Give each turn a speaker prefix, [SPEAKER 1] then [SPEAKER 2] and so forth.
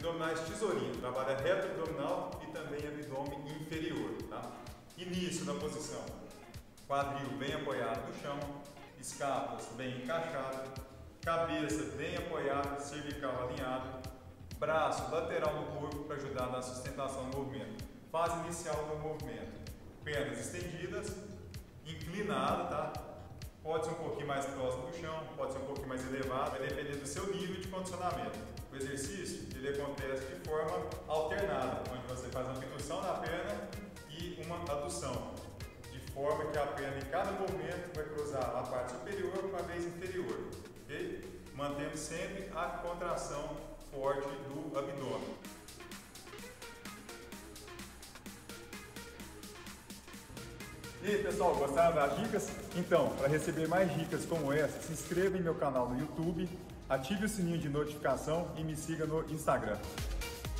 [SPEAKER 1] Abdominais tesourinha, trabalha reto abdominal e também abdômen inferior, tá? Início da posição, quadril bem apoiado no chão, escápulas bem encaixadas, cabeça bem apoiada, cervical alinhado, braço lateral no corpo para ajudar na sustentação do movimento. Fase inicial do movimento, pernas estendidas, inclinado, tá? Pode ser um pouquinho mais próximo do chão, pode ser um pouquinho mais elevado, vai depender do seu nível de condicionamento. O exercício ele acontece de forma alternada, onde você faz uma abdução na perna e uma adução, de forma que a perna em cada movimento vai cruzar a parte superior com a vez inferior, ok? Mantendo sempre a contração forte do abdômen. E aí pessoal, gostaram das dicas? Então, para receber mais dicas como essa, se inscreva em meu canal no YouTube, ative o sininho de notificação e me siga no Instagram.